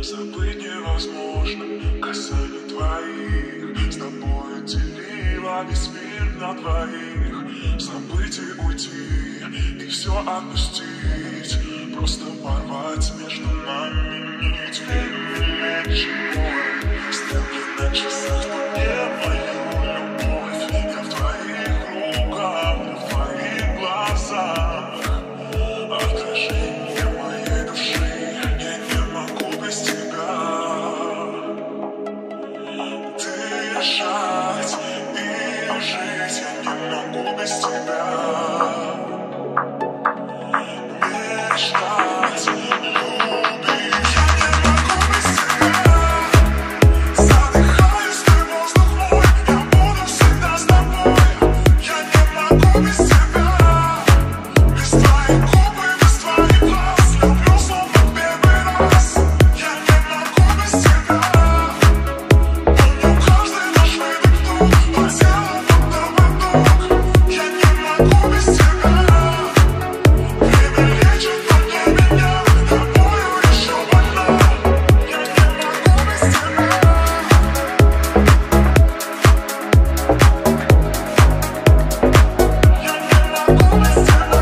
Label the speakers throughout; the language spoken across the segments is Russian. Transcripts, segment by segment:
Speaker 1: Забыть невозможно касание твоих. С тобой делила весь мир на двоих. Забыть и уйти, и все отпустить. Просто порвать между нами нить. Время чего? Стрелки на часах, но не мою любовь. Я в твоих руках, я в твоих глазах. Отражение моей души, я не могу без тебя. Дышать и жить я не могу без тебя. Мечтать, любить я не могу без тебя. Задыхаюсь, ты воздух мой, я буду всегда с тобой. Я не могу без тебя. Без твоих губ и без твоих глаз, люблю словно в первый раз. Я не могу без тебя. Помню каждый наш выдох, по телу будто поток. Я не могу без тебя. Время лечит во мне меня, тобою еще больна. Я не могу без тебя. Я не могу без тебя.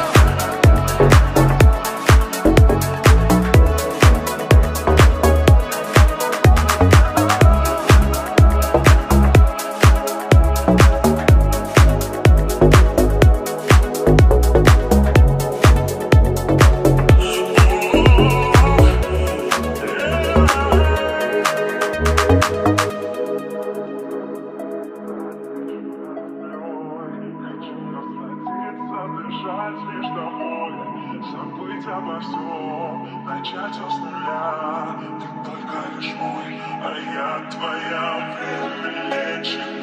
Speaker 1: Хочу насладиться, дышать лишь тобой, забыть обо всем, начать все с нуля. Ты только лишь мой, а я твоя. Время лечит